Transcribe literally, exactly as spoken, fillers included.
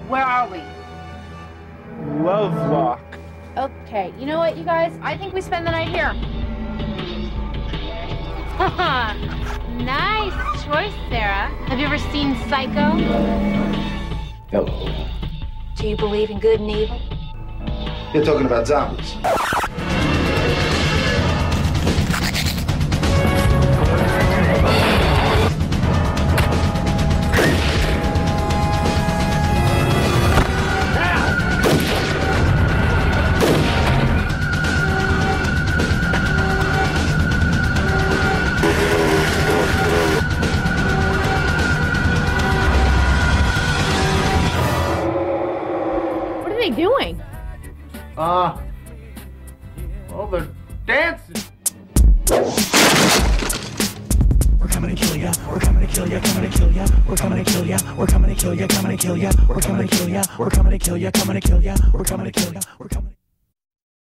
Where are we? Lovelock. Okay, you know what, you guys? I think we spend the night here. Nice choice, Sarah. Have you ever seen Psycho? Hello. Do you believe in good and evil? You're talking about zombies. What are they doing? Uh, well, they're dancing. We're coming to kill ya, we're coming to kill ya, coming to kill ya, we're coming to kill ya, we're coming to kill ya, coming to kill ya, we're coming to kill ya, we're coming to kill ya, coming to kill ya, we're coming to kill ya, we're coming to